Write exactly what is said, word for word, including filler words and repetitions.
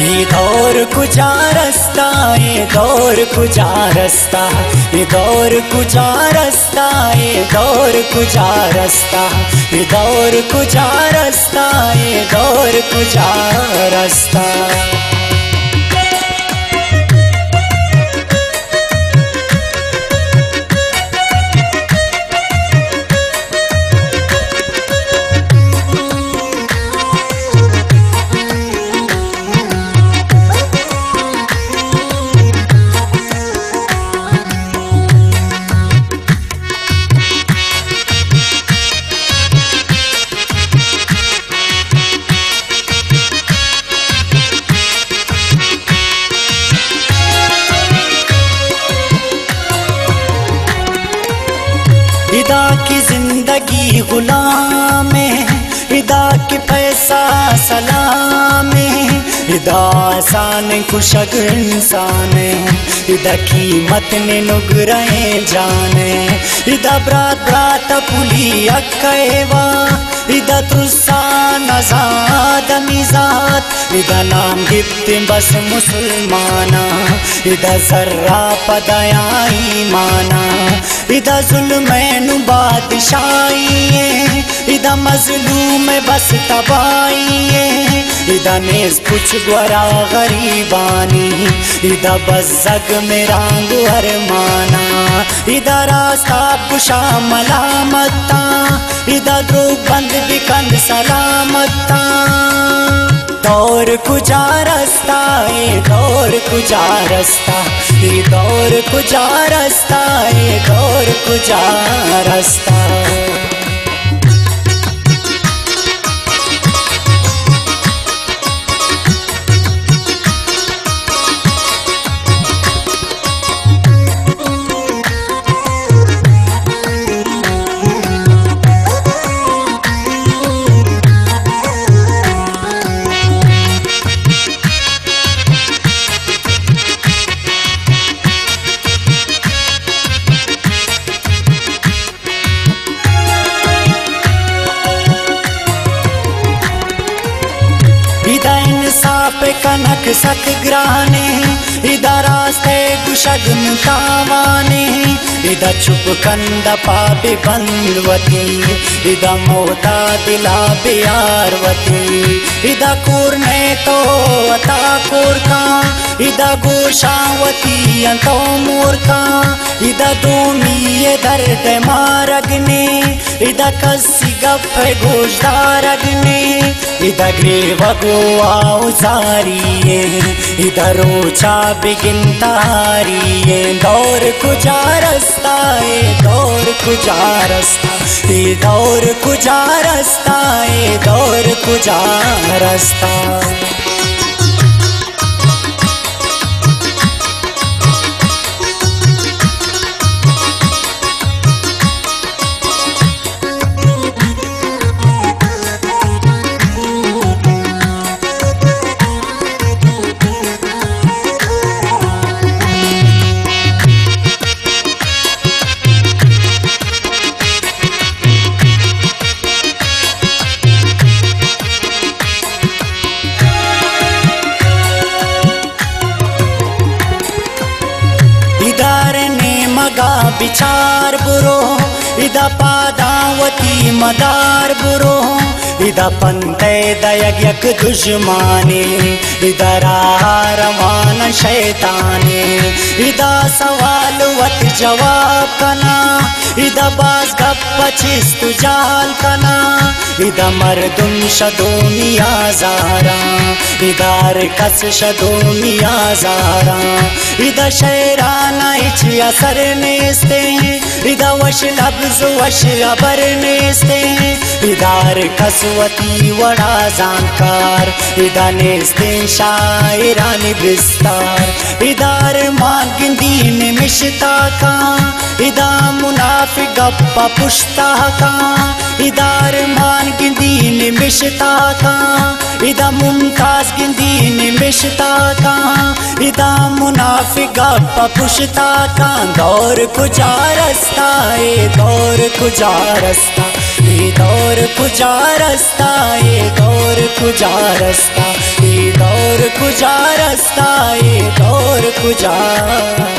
ये दौर कुजा रास्ता, ये दौर कुजा रास्ता, ये दौर कुजा रास्ता, ये दौर कुजा रास्ता, ये दौर कुजा रास्ता, ये दौर कुजा रास्ता। इदा की जिंदगी गुलाम है, इदा की पैसा सलाम है, इदा आसान कुशग इंसान है, इदा कीमत ने नुगरे जाने, इदा ब्रात ब्रात पुली अक्केवा, इदा तुसा नजाद मिजात, इदा नाम गिफ्ते बस मुसलमाना, इदा जर्रा पदया ईमाना, इदा जुल्मैनु बादशाही है, इदा मजलूम बस तबाही है, इदा नेस कुछ ग्वरा गरीबानी, इदा बज़ग में रांग अरमाना, इदा रास्ता पुशा मलामता, इदा द्रोग बंद बिकंद सलामता। दौर कुजा रास्ता, ये दौर कुजा रास्ता, ये दौर कुजा रास्ता, ये दौर कुजा रास्ता। इदा इंसाफ कनक सत ग्राने, इदा रास्ते कुशग मुतावाने, इदा चुप कंद पापे बंदवती, इदा मोता दिला बियारवती, इदा कूरने तो अता कूर का, इदा गोशावती अंतो मोर का, इदा दोमी दर्द मारगने, इदा कसी गप गोशदार अग्ने, इदा ग्रेवगो औजारिये, इदा रोचा बिगिनतारिये। दौर कुजा रास्ता, ये दौर कुजा रास्ता, ये दौर कुजा रास्ता, ये दौर कुजा रास्ता। मगा विचार बुरो, इदा पादावती मदार बुरो, इदा पंते दयज्ञक दुश्माने, इदा रवान शैताने, इदा सवाल वत जवाब कना, इदा बाज गप चिस्तु जाल कना, इदा मर्दुम शदोमी आजारा, इदार कस शदोमी आजारा, इदा शैराना इच असर नेस्ते, इदा वश लब्ज वश अबर नेस्ते, इदार कसवती वड़ा जानकार, इदा नेस्ते शायरान विस्तार, इदार मागिंदीन मिशता का, इदा मुनाफिक गप्पा पुश्ता का, इदार मान गिंदीन मिशता का, इदा मुमताज गिंदीन मिशता का, इदा मुनाफिक गप्पा पुश्ता का। दौर कुजा रास्ता, ये दौर कुजा रास्ता, ये दौर कुजा रास्ता, ये दौर कुजा रास्ता, ये दौर कुजा रास्ता ये दौर कुजा